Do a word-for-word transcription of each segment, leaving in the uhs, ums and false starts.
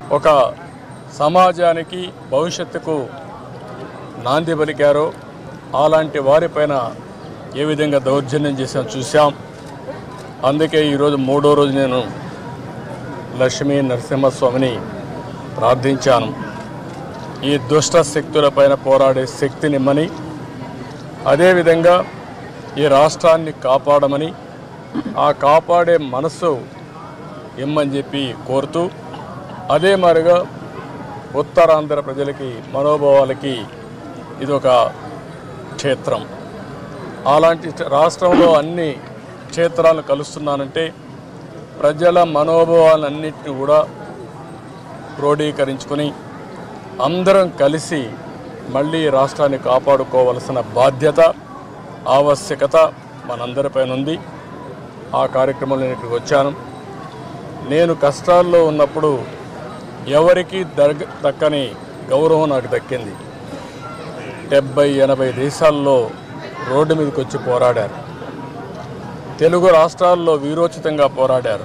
ఒక సమాజానికి భవిష్యత్తుకు నాంది పలికారో అలాంటి వారిపైన ఏ విధంగా దౌర్జన్యం చేసాం చూసాం. అందుకే ఈరోజు మూడో రోజు నేను లక్ష్మీ నరసింహస్వామిని ప్రార్థించాను. ఈ దుష్ట శక్తులపైన పోరాడే శక్తినిమ్మని, అదేవిధంగా ఈ రాష్ట్రాన్ని కాపాడమని, ఆ కాపాడే మనసు ఇమ్మని చెప్పి కోరుతూ, అదే మరిగా ఉత్తరాంధ్ర ప్రజలకి మనోభావాలకి ఇదొక క్షేత్రం. అలాంటి రాష్ట్రంలో అన్ని క్షేత్రాలను కలుస్తున్నానంటే ప్రజల మనోభావాలన్నింటినీ కూడా క్రోడీకరించుకొని అందరం కలిసి మళ్ళీ రాష్ట్రాన్ని కాపాడుకోవాల్సిన బాధ్యత, ఆవశ్యకత మనందరిపైన ఉంది. ఆ కార్యక్రమంలో నేను ఇక్కడికి వచ్చాను. నేను కష్టాల్లో ఉన్నప్పుడు ఎవరికి దగ్ దక్కని గౌరవం నాకు దక్కింది. డెబ్బై ఎనభై దేశాల్లో రోడ్డు మీదకి వచ్చి పోరాడారు. తెలుగు రాష్ట్రాల్లో వీరోచితంగా పోరాడారు.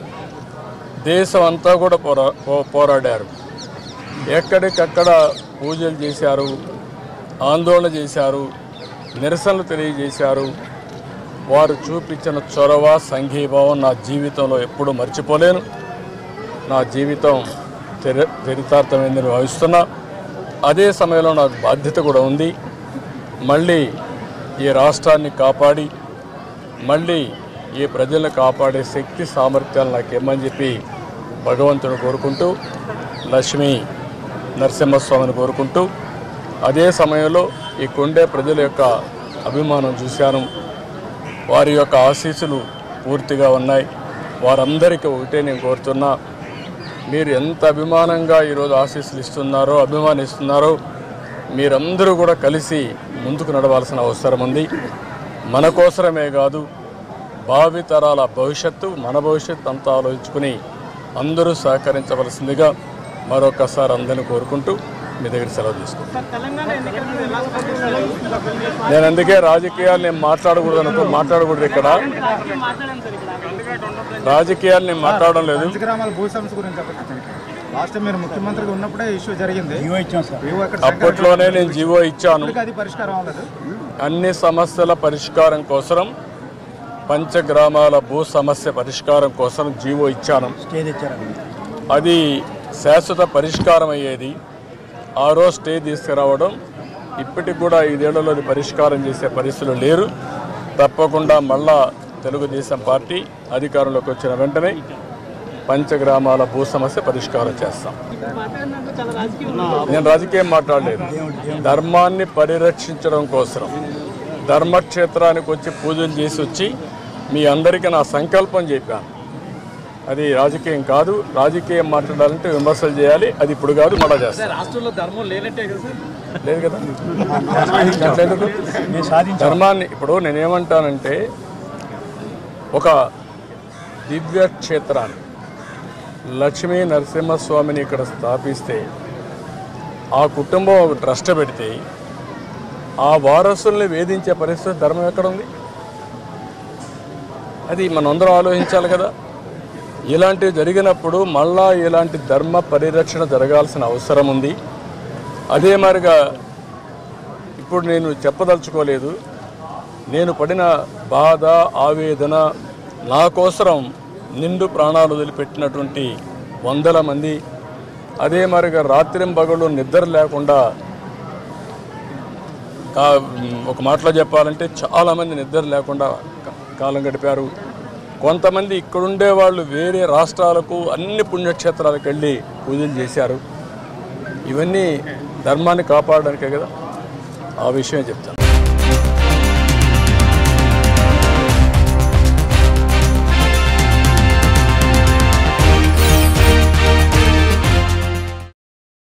దేశం అంతా కూడా పోరా పోరాడారు ఎక్కడికక్కడ పూజలు చేశారు, ఆందోళన చేశారు, నిరసనలు తెలియజేశారు. వారు చూపించిన చొరవ, సంఘీభావం నా జీవితంలో ఎప్పుడూ మర్చిపోలేను. నా జీవితం చరి చరితార్థమైందని భావిస్తున్నా. అదే సమయంలో నాకు బాధ్యత కూడా ఉంది. మళ్ళీ ఈ రాష్ట్రాన్ని కాపాడి మళ్ళీ ఈ ప్రజలను కాపాడే శక్తి, సామర్థ్యాలు నాకేమని చెప్పి భగవంతుని కోరుకుంటూ, లక్ష్మీ నరసింహస్వామిని కోరుకుంటూ, అదే సమయంలో ఈ కొండే ప్రజల యొక్క అభిమానం చూశాను. వారి యొక్క ఆశీస్సులు పూర్తిగా ఉన్నాయి. వారందరికీ ఒకటే నేను కోరుతున్నా, మీరు ఎంత అభిమానంగా ఈరోజు ఆశీస్సులు ఇస్తున్నారో, అభిమానిస్తున్నారో, మీరందరూ కూడా కలిసి ముందుకు నడవాల్సిన అవసరం ఉంది. మన కోసమే కాదు, భావితరాల భవిష్యత్తు, మన భవిష్యత్తు అంతా ఆలోచించుకుని అందరూ సహకరించవలసిందిగా మరొకసారి అందరినీ కోరుకుంటూ మీ దగ్గర సెలవు తీసుకుంటాను. నేను అందుకే రాజకీయాలు నేను మాట్లాడకూడదు అనుకో మాట్లాడకూడదు ఇక్కడ రాజకీయాలు నేను మాట్లాడడం లేదు. అప్పట్లోనే నేను జీవో ఇచ్చాను. అన్ని సమస్యల పరిష్కారం కోసం, పంచగ్రామాల భూ సమస్య పరిష్కారం కోసం జీవో ఇచ్చాను. అది శాశ్వత పరిష్కారం అయ్యేది. ఆ రోజు స్టే తీసుకురావడం, ఇప్పటికి కూడా ఐదేళ్లలో పరిష్కారం చేసే పరిస్థితులు లేరు. తప్పకుండా మళ్ళా తెలుగుదేశం పార్టీ అధికారంలోకి వచ్చిన వెంటనే పంచగ్రామాల భూ సమస్య పరిష్కారం చేస్తాం. నేను రాజకీయం మాట్లాడలేదు. ధర్మాన్ని పరిరక్షించడం కోసం ధర్మక్షేత్రానికి వచ్చి పూజలు చేసి వచ్చి మీ అందరికీ నా సంకల్పం చెప్పాను. అది రాజకీయం కాదు. రాజకీయం మాట్లాడాలంటే విమర్శలు చేయాలి. అది ఇప్పుడు కాదు, మళ్ళా చేస్తాను. రాష్ట్రంలో ధర్మం లేనట్టే కదా, లేదు కదా. ధర్మాన్ని ఇప్పుడు నేనేమంటానంటే, ఒక దివ్య క్షేత్రాన్ని లక్ష్మీ నరసింహస్వామిని ఇక్కడ స్థాపిస్తే, ఆ కుటుంబం ఒక ట్రస్ట్ పెడితే, ఆ వారసుల్ని వేధించే పరిస్థితి ధర్మం ఎక్కడ ఉంది? అది మనందరం ఆలోచించాలి కదా. ఇలాంటివి జరిగినప్పుడు మళ్ళా ఇలాంటి ధర్మ పరిరక్షణ జరగాల్సిన అవసరం ఉంది. అదే మరిగా ఇప్పుడు నేను చెప్పదలుచుకోలేదు. నేను పడిన బాధ, ఆవేదన, నా కోసం నిండు ప్రాణాలు వదిలిపెట్టినటువంటి వందల మంది, అదే మరిగా రాత్రింబగళ్ళు నిద్ర లేకుండా, ఒక మాటలో చెప్పాలంటే చాలామంది నిద్ర లేకుండా కాలం గడిపారు. కొంతమంది ఇక్కడుండే వాళ్ళు వేరే రాష్ట్రాలకు, అన్ని పుణ్యక్షేత్రాలకు వెళ్ళి పూజలు చేశారు. ఇవన్నీ ధర్మాన్ని కాపాడడానికే కదా. ఆ విషయం చెప్తాను.